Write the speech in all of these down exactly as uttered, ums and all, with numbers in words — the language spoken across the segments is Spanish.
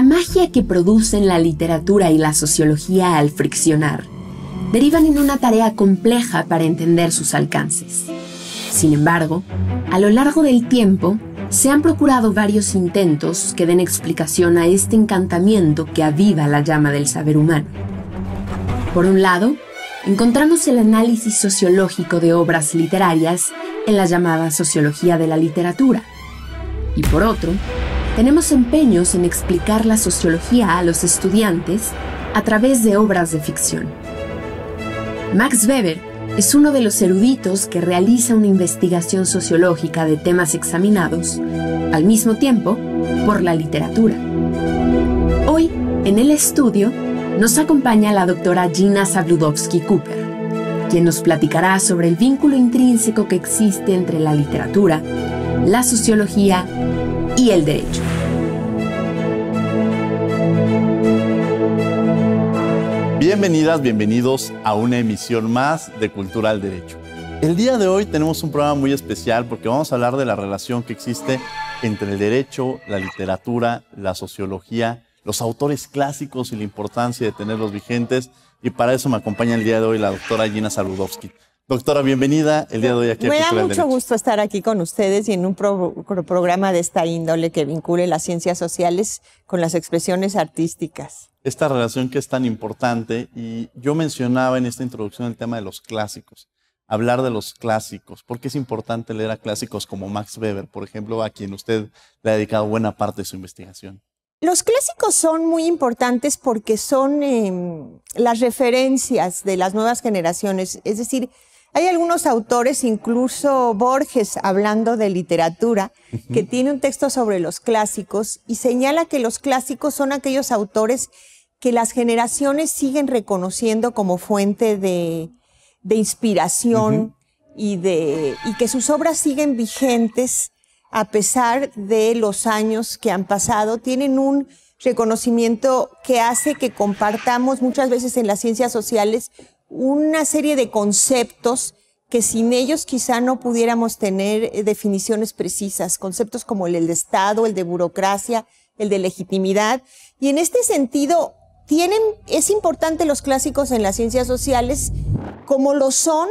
La magia que producen la literatura y la sociología al friccionar derivan en una tarea compleja para entender sus alcances. Sin embargo, a lo largo del tiempo, se han procurado varios intentos que den explicación a este encantamiento que aviva la llama del saber humano. Por un lado, encontramos el análisis sociológico de obras literarias en la llamada sociología de la literatura. Y por otro, tenemos empeños en explicar la sociología a los estudiantes a través de obras de ficción. Max Weber es uno de los eruditos que realiza una investigación sociológica de temas examinados, al mismo tiempo, por la literatura. Hoy, en el estudio, nos acompaña la doctora Gina Zabludovsky-Cooper, quien nos platicará sobre el vínculo intrínseco que existe entre la literatura, la sociología y el derecho. Bienvenidas, bienvenidos a una emisión más de Cultura al Derecho. El día de hoy tenemos un programa muy especial porque vamos a hablar de la relación que existe entre el derecho, la literatura, la sociología, los autores clásicos y la importancia de tenerlos vigentes. Y para eso me acompaña el día de hoy la doctora Gina Zabludovsky. Doctora, bienvenida el día de hoy aquí a Me Cultura da del mucho Derecho. gusto estar aquí con ustedes y en un pro pro programa de esta índole que vincule las ciencias sociales con las expresiones artísticas. Esta relación que es tan importante, y yo mencionaba en esta introducción el tema de los clásicos, hablar de los clásicos, porque es importante leer a clásicos como Max Weber, por ejemplo, a quien usted le ha dedicado buena parte de su investigación. Los clásicos son muy importantes porque son eh, las referencias de las nuevas generaciones, es decir, hay algunos autores, incluso Borges, hablando de literatura, uh-huh. que tiene un texto sobre los clásicos y señala que los clásicos son aquellos autores que las generaciones siguen reconociendo como fuente de, de inspiración uh-huh. y, de, y que sus obras siguen vigentes a pesar de los años que han pasado. Tienen un reconocimiento que hace que compartamos muchas veces en las ciencias sociales una serie de conceptos que sin ellos quizá no pudiéramos tener definiciones precisas, conceptos como el de Estado, el de burocracia, el de legitimidad. Y en este sentido, tienen, es importante los clásicos en las ciencias sociales como lo son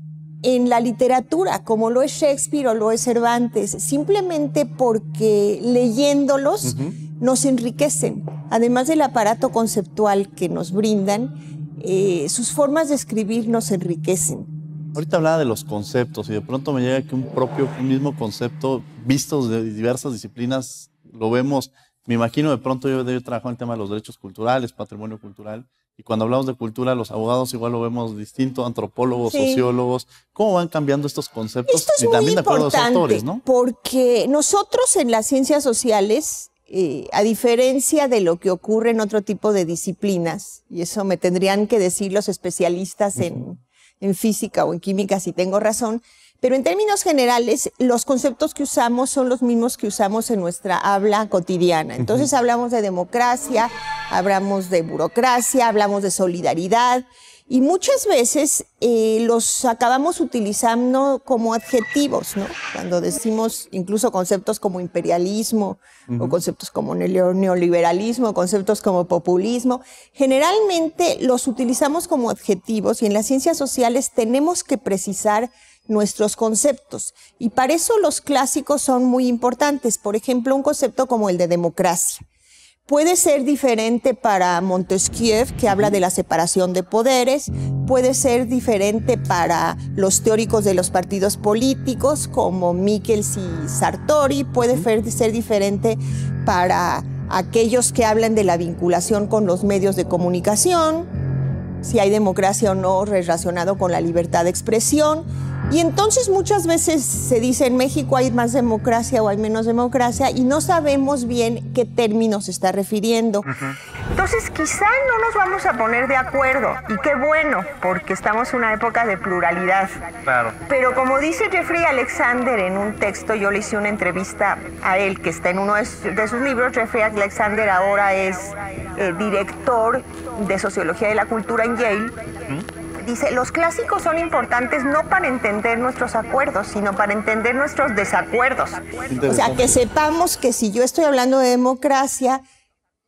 en la literatura, como lo es Shakespeare o lo es Cervantes, simplemente porque leyéndolos uh-huh. nos enriquecen. Además del aparato conceptual que nos brindan, Eh, sus formas de escribir nos enriquecen. Ahorita hablaba de los conceptos y de pronto me llega que un propio, un mismo concepto, vistos de diversas disciplinas, lo vemos, me imagino de pronto yo he trabajado en el tema de los derechos culturales, patrimonio cultural, y cuando hablamos de cultura, los abogados igual lo vemos distinto, antropólogos, sí. sociólogos, ¿cómo van cambiando estos conceptos? Esto es y muy también de acuerdo a los importante, autores, ¿no? Porque nosotros en las ciencias sociales, Eh, a diferencia de lo que ocurre en otro tipo de disciplinas, y eso me tendrían que decir los especialistas uh-huh. en, en física o en química si tengo razón, pero en términos generales los conceptos que usamos son los mismos que usamos en nuestra habla cotidiana. Entonces uh-huh. hablamos de democracia, hablamos de burocracia, hablamos de solidaridad, y muchas veces eh, los acabamos utilizando como adjetivos, ¿no? Cuando decimos incluso conceptos como imperialismo, uh-huh. o conceptos como neoliberalismo, conceptos como populismo, generalmente los utilizamos como adjetivos y en las ciencias sociales tenemos que precisar nuestros conceptos. Y para eso los clásicos son muy importantes. Por ejemplo, un concepto como el de democracia. Puede ser diferente para Montesquieu, que habla de la separación de poderes, puede ser diferente para los teóricos de los partidos políticos, como Michels y Sartori, puede ser diferente para aquellos que hablan de la vinculación con los medios de comunicación, si hay democracia o no relacionado con la libertad de expresión. Y entonces muchas veces se dice en México hay más democracia o hay menos democracia y no sabemos bien qué término se está refiriendo. Uh-huh. Entonces quizá no nos vamos a poner de acuerdo y qué bueno, porque estamos en una época de pluralidad. Claro. Pero como dice Jeffrey Alexander en un texto, yo le hice una entrevista a él que está en uno de sus libros. Jeffrey Alexander ahora es eh, director de Sociología de la Cultura en Yale. Uh-huh. Dice, los clásicos son importantes no para entender nuestros acuerdos, sino para entender nuestros desacuerdos. O sea, que sepamos que si yo estoy hablando de democracia,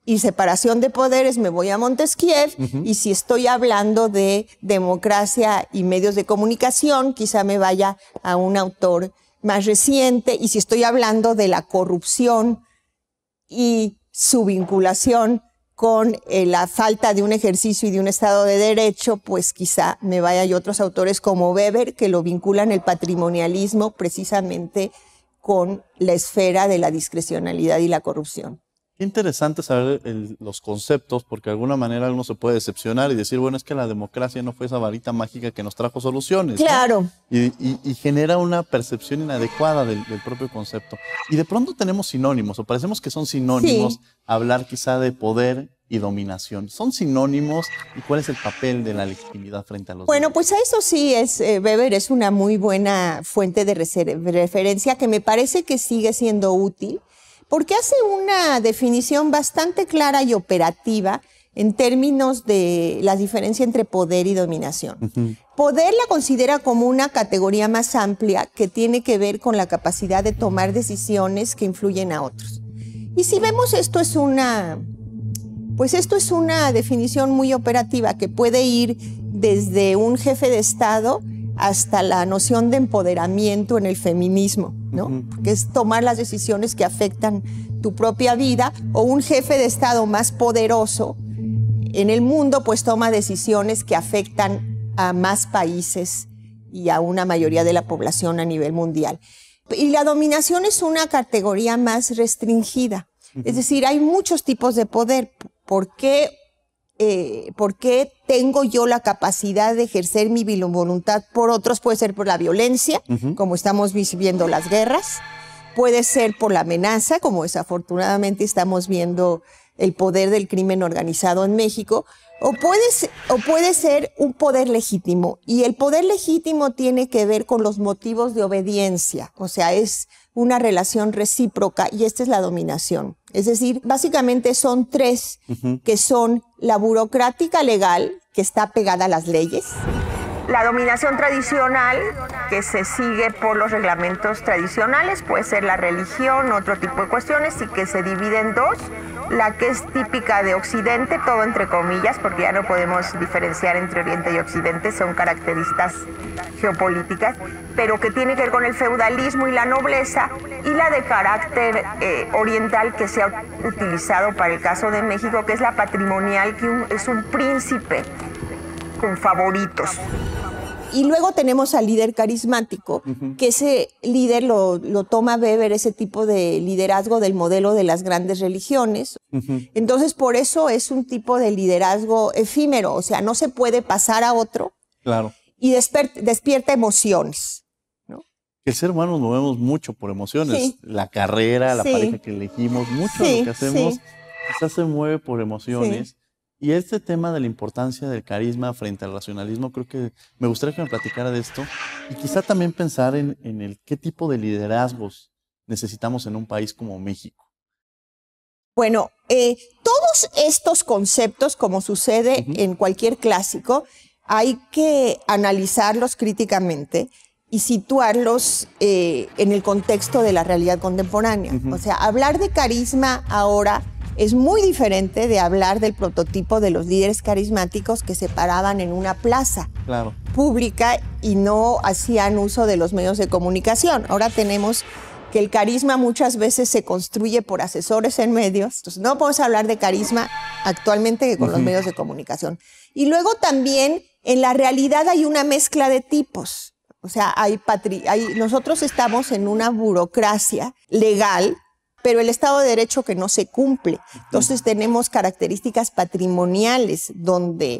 y separación de poderes me voy a Montesquieu, uh-huh. y si estoy hablando de democracia y medios de comunicación, quizá me vaya a un autor más reciente, y si estoy hablando de la corrupción y su vinculación con eh, la falta de un ejercicio y de un Estado de Derecho, pues quizá me vaya a otros autores como Weber, que lo vinculan el patrimonialismo precisamente con la esfera de la discrecionalidad y la corrupción. Qué interesante saber el, los conceptos, porque de alguna manera uno se puede decepcionar y decir, bueno, es que la democracia no fue esa varita mágica que nos trajo soluciones. Claro. ¿No? Y, y, y genera una percepción inadecuada del, del propio concepto. Y de pronto tenemos sinónimos, o parecemos que son sinónimos, sí. hablar quizá de poder y dominación. ¿Son sinónimos? ¿Y cuál es el papel de la legitimidad frente a los Bueno, demás? pues a eso sí, es, eh, Weber es una muy buena fuente de referencia que me parece que sigue siendo útil, porque hace una definición bastante clara y operativa en términos de la diferencia entre poder y dominación. Uh-huh. Poder la considera como una categoría más amplia que tiene que ver con la capacidad de tomar decisiones que influyen a otros. Y si vemos esto es una, pues esto es una definición muy operativa que puede ir desde un jefe de Estado hasta la noción de empoderamiento en el feminismo, ¿no? Uh-huh. Que es tomar las decisiones que afectan tu propia vida, o un jefe de Estado más poderoso en el mundo, pues toma decisiones que afectan a más países y a una mayoría de la población a nivel mundial. Y la dominación es una categoría más restringida, uh-huh. es decir, hay muchos tipos de poder. ¿Por qué? Eh, ¿Por qué tengo yo la capacidad de ejercer mi voluntad por otros? Puede ser por la violencia, uh-huh. como estamos viendo las guerras, puede ser por la amenaza, como desafortunadamente estamos viendo el poder del crimen organizado en México, o puede, ser, o puede ser un poder legítimo, y el poder legítimo tiene que ver con los motivos de obediencia, o sea, es una relación recíproca, y esta es la dominación. Es decir, básicamente son tres, uh-huh. que son la burocrática legal, que está pegada a las leyes, la dominación tradicional, que se sigue por los reglamentos tradicionales, puede ser la religión, otro tipo de cuestiones, y que se divide en dos, la que es típica de Occidente, todo entre comillas, porque ya no podemos diferenciar entre Oriente y Occidente, son características geopolíticas, pero que tiene que ver con el feudalismo y la nobleza, y la de carácter eh, oriental, que se ha utilizado para el caso de México, que es la patrimonial, que un, es un príncipe con favoritos. Y luego tenemos al líder carismático, uh-huh. que ese líder lo, lo toma Weber, ese tipo de liderazgo del modelo de las grandes religiones. Uh-huh. Entonces, por eso es un tipo de liderazgo efímero, o sea, no se puede pasar a otro. Claro. Y desper- despierta emociones, ¿no? El ser humano nos movemos mucho por emociones. Sí. La carrera, la sí. pareja que elegimos, mucho sí, de lo que hacemos sí. quizás se mueve por emociones. Sí. Y este tema de la importancia del carisma frente al racionalismo, creo que me gustaría que me platicara de esto, y quizá también pensar en, en el qué tipo de liderazgos necesitamos en un país como México. Bueno, eh, todos estos conceptos, como sucede uh-huh. en cualquier clásico, hay que analizarlos críticamente y situarlos eh, en el contexto de la realidad contemporánea. Uh-huh. O sea, hablar de carisma ahora es muy diferente de hablar del prototipo de los líderes carismáticos que se paraban en una plaza claro. pública y no hacían uso de los medios de comunicación. Ahora tenemos que el carisma muchas veces se construye por asesores en medios. Entonces no podemos hablar de carisma actualmente que con uh-huh. los medios de comunicación. Y luego también en la realidad hay una mezcla de tipos. O sea, hay patri- hay, nosotros estamos en una burocracia legal, pero el Estado de Derecho que no se cumple. Entonces tenemos características patrimoniales donde,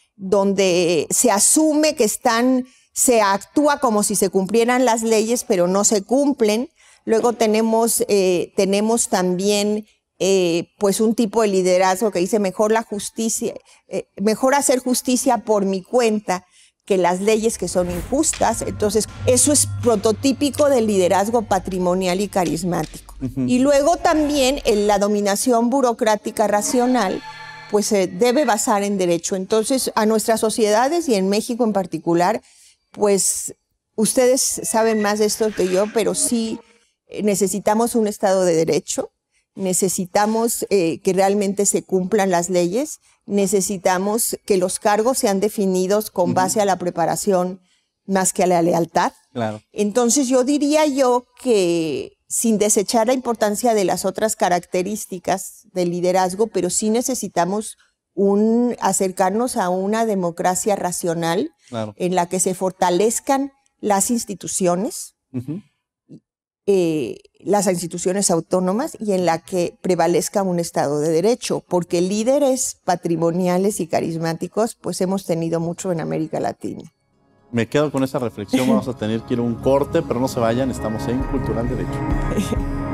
donde se asume que están, se actúa como si se cumplieran las leyes, pero no se cumplen. Luego tenemos, eh, tenemos también eh, pues un tipo de liderazgo que dice mejor la justicia, eh, mejor hacer justicia por mi cuenta que las leyes que son injustas. Entonces, eso es prototípico del liderazgo patrimonial y carismático. Uh-huh. Y luego también en la dominación burocrática racional, pues se debe basar en derecho. Entonces, a nuestras sociedades y en México en particular, pues ustedes saben más de esto que yo, pero sí necesitamos un Estado de Derecho necesitamos eh, que realmente se cumplan las leyes, necesitamos que los cargos sean definidos con base uh-huh. a la preparación más que a la lealtad. Claro. Entonces yo diría yo que sin desechar la importancia de las otras características del liderazgo, pero sí necesitamos un, acercarnos a una democracia racional claro. en la que se fortalezcan las instituciones, uh-huh. eh, las instituciones autónomas y en la que prevalezca un Estado de Derecho, porque líderes patrimoniales y carismáticos pues hemos tenido mucho en América Latina. Me quedo con esa reflexión, vamos a tener que ir a un corte, pero no se vayan, estamos en Cultural Derecho.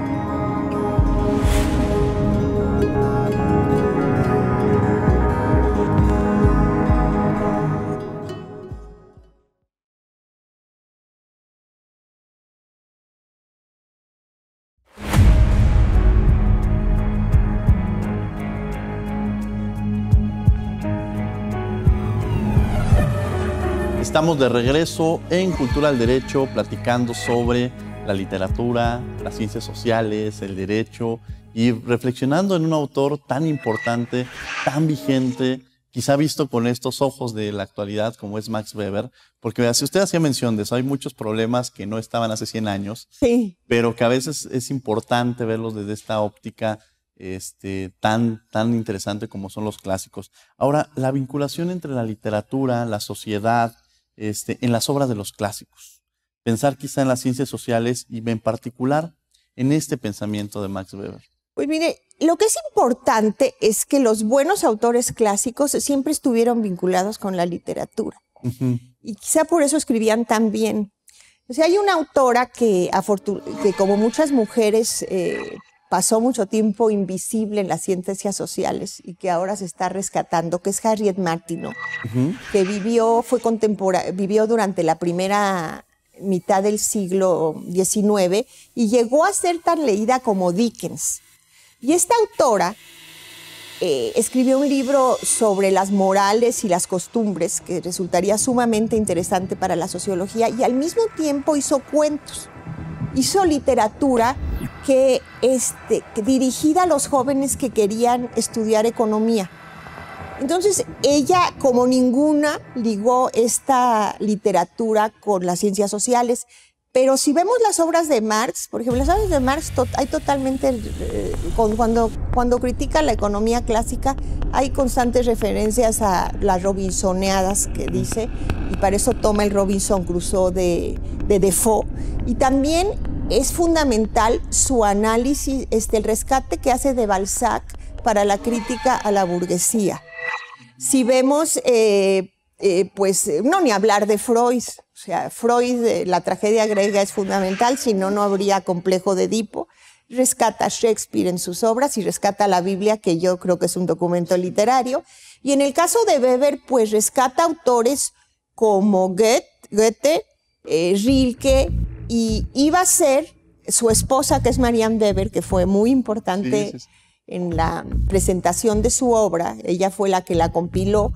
Estamos de regreso en Cultural Derecho platicando sobre la literatura, las ciencias sociales, el derecho y reflexionando en un autor tan importante, tan vigente, quizá visto con estos ojos de la actualidad como es Max Weber, porque si usted hacía mención de eso, hay muchos problemas que no estaban hace cien años, sí. pero que a veces es importante verlos desde esta óptica este, tan, tan interesante como son los clásicos. Ahora, la vinculación entre la literatura, la sociedad, Este, en las obras de los clásicos. Pensar quizá en las ciencias sociales y en particular en este pensamiento de Max Weber. Pues mire, lo que es importante es que los buenos autores clásicos siempre estuvieron vinculados con la literatura. Uh-huh. Y quizá por eso escribían tan bien. O sea, hay una autora que, que como muchas mujeres, eh, pasó mucho tiempo invisible en las ciencias sociales y que ahora se está rescatando, que es Harriet Martineau, uh-huh. que vivió, fue contempora- vivió durante la primera mitad del siglo diecinueve y llegó a ser tan leída como Dickens. Y esta autora eh, escribió un libro sobre las morales y las costumbres que resultaría sumamente interesante para la sociología y al mismo tiempo hizo cuentos. Hizo literatura que, este, que dirigida a los jóvenes que querían estudiar economía. Entonces, ella, como ninguna, ligó esta literatura con las ciencias sociales. Pero si vemos las obras de Marx, por ejemplo, las obras de Marx, to- hay totalmente, eh, cuando, cuando critica la economía clásica, hay constantes referencias a las robinsoneadas que dice, y para eso toma el Robinson Crusoe de, de Defoe. Y también es fundamental su análisis, este, el rescate que hace de Balzac para la crítica a la burguesía. Si vemos, eh, eh, pues, no ni hablar de Freud, o sea, Freud, eh, la tragedia griega es fundamental, si no, no habría complejo de Edipo. Rescata a Shakespeare en sus obras y rescata la Biblia, que yo creo que es un documento literario. Y en el caso de Weber, pues rescata autores como Goethe, Goethe eh, Rilke, y iba a ser su esposa, que es Marianne Weber, que fue muy importante sí, sí, sí. en la presentación de su obra. Ella fue la que la compiló,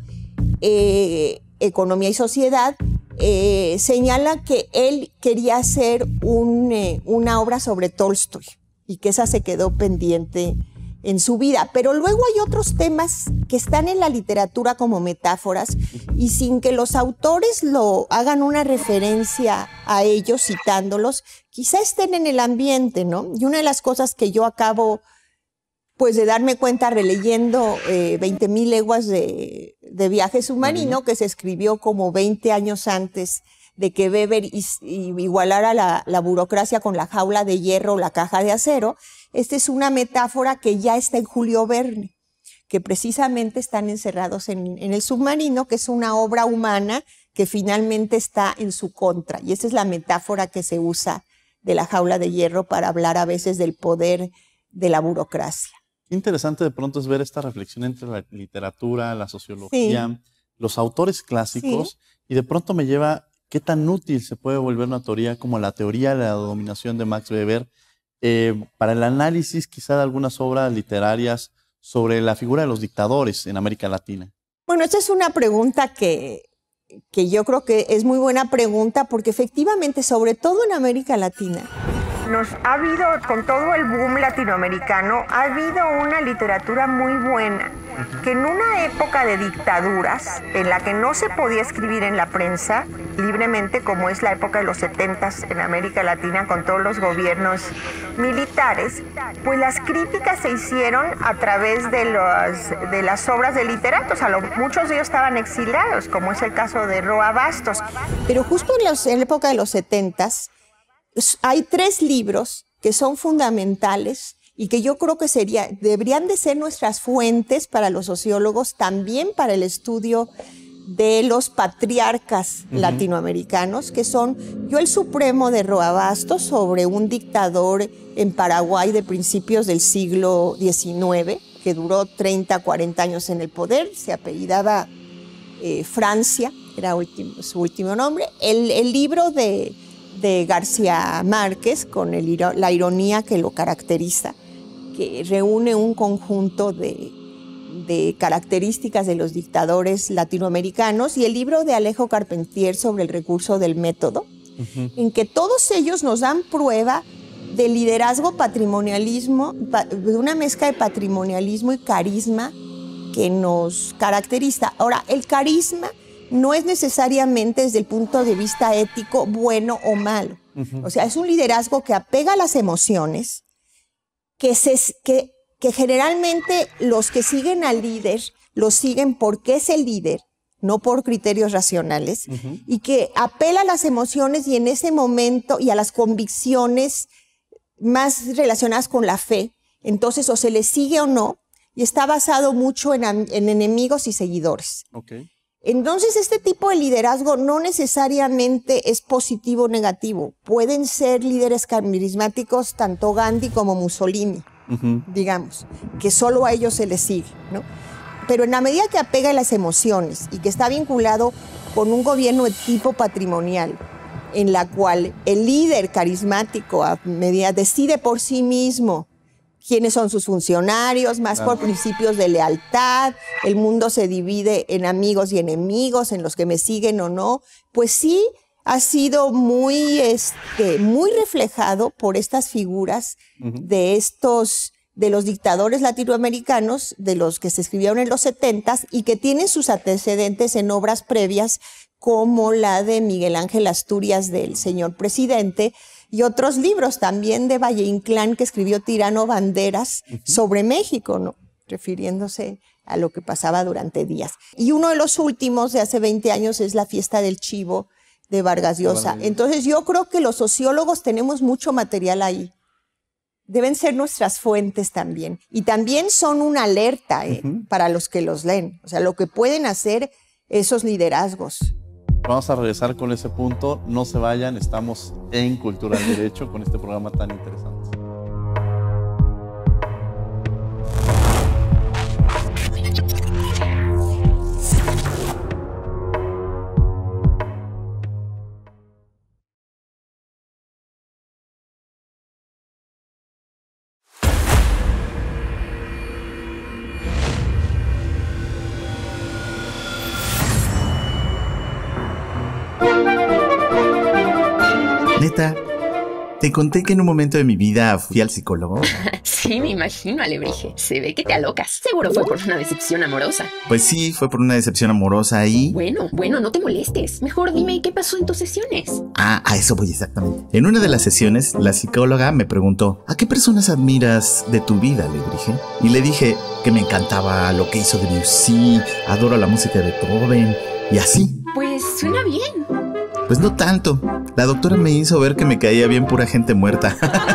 eh, Economía y Sociedad. Eh, señala que él quería hacer un, eh, una obra sobre Tolstoy y que esa se quedó pendiente en su vida. Pero luego hay otros temas que están en la literatura como metáforas y sin que los autores lo hagan una referencia a ellos citándolos, quizá estén en el ambiente, ¿no? Y una de las cosas que yo acabo pues de darme cuenta releyendo eh, veinte mil leguas de, de viaje submarino, uh-huh. que se escribió como veinte años antes de que Weber is, igualara la, la burocracia con la jaula de hierro o la caja de acero. Esta es una metáfora que ya está en Julio Verne, que precisamente están encerrados en, en el submarino, que es una obra humana que finalmente está en su contra. Y esa es la metáfora que se usa de la jaula de hierro para hablar a veces del poder de la burocracia. Interesante de pronto es ver esta reflexión entre la literatura, la sociología, sí. los autores clásicos, sí. y de pronto me lleva qué tan útil se puede volver una teoría como la teoría de la dominación de Max Weber eh, para el análisis quizá de algunas obras literarias sobre la figura de los dictadores en América Latina. Bueno, esta es una pregunta que, que yo creo que es muy buena pregunta porque efectivamente, sobre todo en América Latina, nos ha habido, con todo el boom latinoamericano, ha habido una literatura muy buena, que en una época de dictaduras, en la que no se podía escribir en la prensa libremente, como es la época de los setentas en América Latina, con todos los gobiernos militares, pues las críticas se hicieron a través de, los, de las obras de literatos. A lo, muchos de ellos estaban exiliados, como es el caso de Roa Bastos. Pero justo en, los, en la época de los setentas, hay tres libros que son fundamentales y que yo creo que sería, deberían de ser nuestras fuentes para los sociólogos, también para el estudio de los patriarcas uh-huh. latinoamericanos, que son Yo el Supremo de Roa Bastos, sobre un dictador en Paraguay de principios del siglo diecinueve, que duró treinta, cuarenta años en el poder, se apellidaba eh, Francia, era último, su último nombre. El, el libro de, de García Márquez, con el, la ironía que lo caracteriza, que reúne un conjunto de, de características de los dictadores latinoamericanos, y el libro de Alejo Carpentier sobre el recurso del método, uh-huh. en que todos ellos nos dan prueba de liderazgo, patrimonialismo, de una mezcla de patrimonialismo y carisma que nos caracteriza. Ahora, el carisma no es necesariamente desde el punto de vista ético bueno o malo. Uh-huh. O sea, es un liderazgo que apega a las emociones, que, se, que, que generalmente los que siguen al líder lo siguen porque es el líder, no por criterios racionales, uh-huh. y que apela a las emociones y en ese momento y a las convicciones más relacionadas con la fe. Entonces, o se le sigue o no, y está basado mucho en, en enemigos y seguidores. Okay. Entonces, este tipo de liderazgo no necesariamente es positivo o negativo. Pueden ser líderes carismáticos tanto Gandhi como Mussolini, uh-huh. digamos, que solo a ellos se les sigue, ¿no? Pero en la medida que apega a las emociones y que está vinculado con un gobierno de tipo patrimonial, en la cual el líder carismático a medida decide por sí mismo quiénes son sus funcionarios, más claro. por principios de lealtad, el mundo se divide en amigos y enemigos, en los que me siguen o no, pues sí ha sido muy, este, muy reflejado por estas figuras uh-huh. de estos, de los dictadores latinoamericanos, de los que se escribieron en los setentas y que tienen sus antecedentes en obras previas, como la de Miguel Ángel Asturias, del señor presidente, y otros libros también de Valle Inclán, que escribió Tirano Banderas uh-huh. sobre México, ¿no? Refiriéndose a lo que pasaba durante días. Y uno de los últimos, de hace veinte años, es La Fiesta del Chivo, de Vargas Llosa. Entonces yo creo que los sociólogos tenemos mucho material ahí. Deben ser nuestras fuentes también. Y también son una alerta eh, uh-huh. para los que los leen. O sea, lo que pueden hacer esos liderazgos. Vamos a regresar con ese punto. No se vayan, estamos en Cultura del Derecho con este programa tan interesante. Neta, ¿te conté que en un momento de mi vida fui al psicólogo? Sí, me imagino, Alebrije. Se ve que te alocas. Seguro fue por una decepción amorosa. Pues sí, fue por una decepción amorosa y... Bueno, bueno, no te molestes. Mejor dime qué pasó en tus sesiones. Ah, a eso voy exactamente. En una de las sesiones, la psicóloga me preguntó: ¿a qué personas admiras de tu vida, Alebrije? Y le dije que me encantaba lo que hizo Debussy, adoro la música de Beethoven y así. Pues suena bien. Pues no tanto. La doctora me hizo ver que me caía bien pura gente muerta.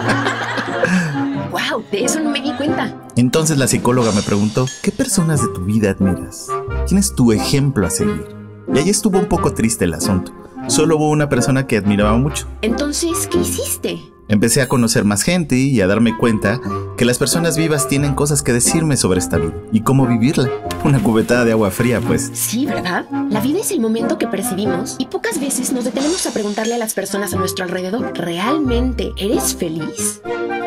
Wow, de eso no me di cuenta. Entonces la psicóloga me preguntó: ¿qué personas de tu vida admiras? ¿Quién es tu ejemplo a seguir? Y ahí estuvo un poco triste el asunto. Solo hubo una persona que admiraba mucho. Entonces, ¿qué hiciste? Empecé a conocer más gente y a darme cuenta que las personas vivas tienen cosas que decirme sobre esta vida y cómo vivirla. Una cubetada de agua fría, pues. Sí, ¿verdad? La vida es el momento que percibimos y pocas veces nos detenemos a preguntarle a las personas a nuestro alrededor: ¿realmente eres feliz?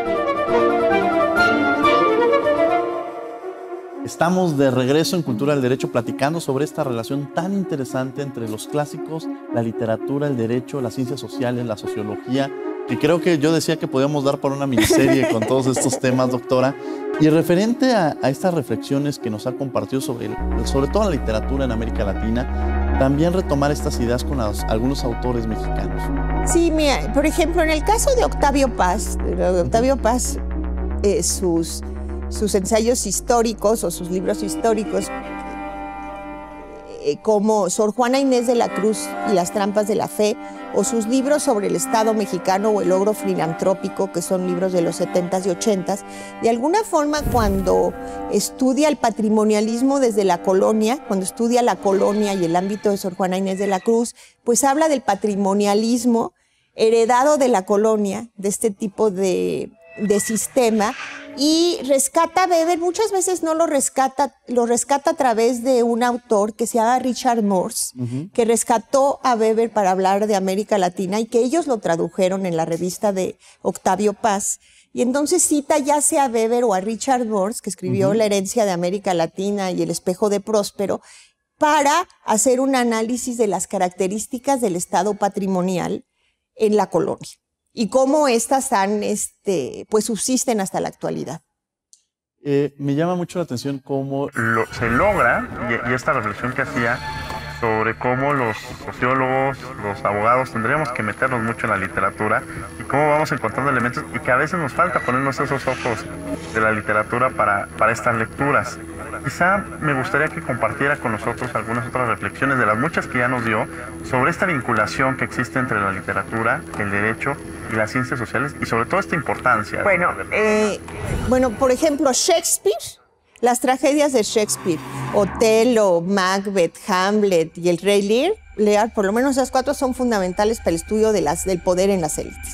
Estamos de regreso en Cultura del Derecho platicando sobre esta relación tan interesante entre los clásicos, la literatura, el derecho, las ciencias sociales, la sociología Y creo que yo decía que podíamos dar por una miniserie con todos estos temas, doctora. Y referente a, a estas reflexiones que nos ha compartido sobre, el, sobre todo la literatura en América Latina, también retomar estas ideas con los, algunos autores mexicanos. Sí, mira, por ejemplo, en el caso de Octavio Paz, de Octavio Paz, eh, sus, sus ensayos históricos o sus libros históricos, como Sor Juana Inés de la Cruz y las trampas de la fe, o sus libros sobre el Estado mexicano o el logro filantrópico, que son libros de los setentas y ochentas, de alguna forma cuando estudia el patrimonialismo desde la colonia, cuando estudia la colonia y el ámbito de Sor Juana Inés de la Cruz, pues habla del patrimonialismo heredado de la colonia, de este tipo de, de sistema, y rescata a Weber, muchas veces no lo rescata, lo rescata a través de un autor que se llama Richard Morse, uh-huh. que rescató a Weber para hablar de América Latina y que ellos lo tradujeron en la revista de Octavio Paz. Y entonces cita ya sea a Weber o a Richard Morse, que escribió uh-huh. La herencia de América Latina y El espejo de Próspero, para hacer un análisis de las características del estado patrimonial en la colonia y cómo éstas han, este, pues subsisten hasta la actualidad. Eh, me llama mucho la atención cómo lo, se logra, y, y esta reflexión que hacía sobre cómo los sociólogos, los abogados, tendríamos que meternos mucho en la literatura y cómo vamos encontrando elementos y que a veces nos falta ponernos esos ojos de la literatura para, para estas lecturas. Quizá me gustaría que compartiera con nosotros algunas otras reflexiones de las muchas que ya nos dio sobre esta vinculación que existe entre la literatura, el derecho y las ciencias sociales y sobre todo esta importancia. Bueno, eh, bueno, por ejemplo, Shakespeare, las tragedias de Shakespeare, Otelo, Macbeth, Hamlet y el Rey Lear, Lear, por lo menos esas cuatro son fundamentales para el estudio de las, del poder en las élites.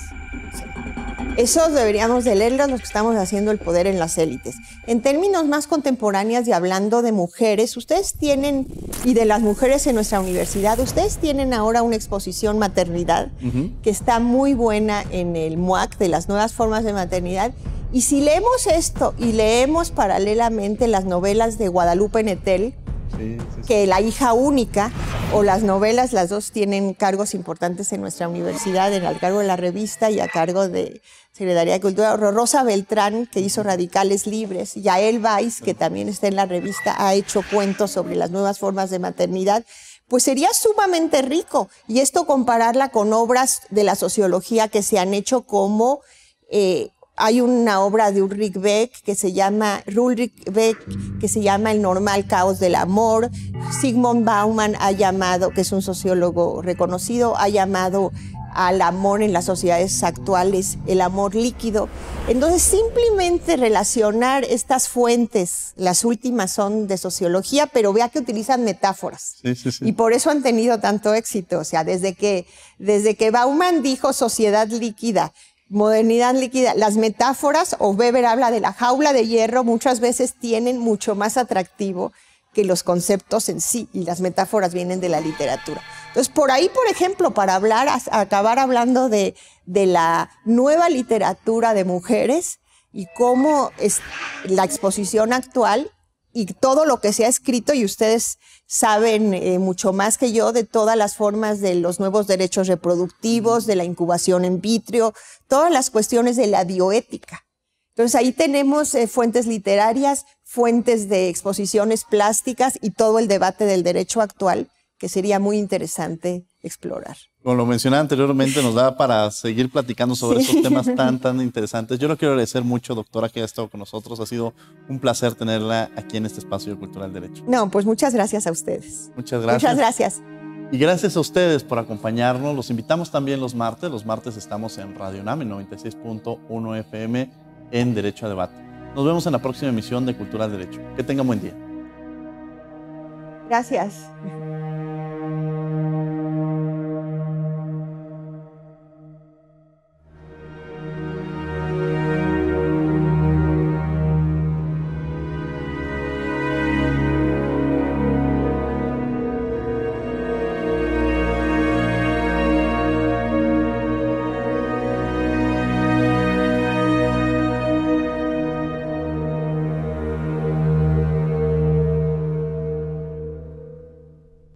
Esos deberíamos de leerlos los que estamos haciendo el poder en las élites. En términos más contemporáneos y hablando de mujeres, ustedes tienen, y de las mujeres en nuestra universidad, ustedes tienen ahora una exposición maternidad uh-huh. que está muy buena en el M U A C, de las nuevas formas de maternidad. Y si leemos esto y leemos paralelamente las novelas de Guadalupe Nettel, sí, sí, sí. que La hija única, o las novelas, las dos tienen cargos importantes en nuestra universidad, en el cargo de la revista y a cargo de Secretaría de Cultura. Rosa Beltrán, que hizo Radicales Libres, Yael Weiss, que también está en la revista, ha hecho cuentos sobre las nuevas formas de maternidad. Pues sería sumamente rico. Y esto compararla con obras de la sociología que se han hecho como... Eh, Hay una obra de Ulrich Beck que se llama, Ulrich Beck, que se llama El normal caos del amor. Zygmunt Bauman ha llamado, que es un sociólogo reconocido, ha llamado al amor en las sociedades actuales el amor líquido. Entonces, simplemente relacionar estas fuentes, las últimas son de sociología, pero vea que utilizan metáforas. Sí, sí, sí. Y por eso han tenido tanto éxito. O sea, desde que, desde que Bauman dijo sociedad líquida, modernidad líquida, las metáforas, o Weber habla de la jaula de hierro, muchas veces tienen mucho más atractivo que los conceptos en sí, y las metáforas vienen de la literatura. Entonces, por ahí, por ejemplo, para hablar, acabar hablando de, de la nueva literatura de mujeres y cómo es la exposición actual y todo lo que se ha escrito, y ustedes saben eh, mucho más que yo de todas las formas de los nuevos derechos reproductivos, de la incubación in vitro, todas las cuestiones de la bioética. Entonces ahí tenemos eh, fuentes literarias, fuentes de exposiciones plásticas y todo el debate del derecho actual que sería muy interesante explorar. Como lo mencionaba anteriormente, nos da para seguir platicando sobre sí. estos temas tan, tan interesantes. Yo le quiero agradecer mucho, doctora, que haya estado con nosotros. Ha sido un placer tenerla aquí en este espacio de Cultura del Derecho. No, pues muchas gracias a ustedes. Muchas gracias. Muchas gracias. Y gracias a ustedes por acompañarnos. Los invitamos también los martes. Los martes estamos en Radio UNAM, en noventa y seis punto uno F M, en Derecho a Debate. Nos vemos en la próxima emisión de Cultura del Derecho. Que tengan buen día. Gracias.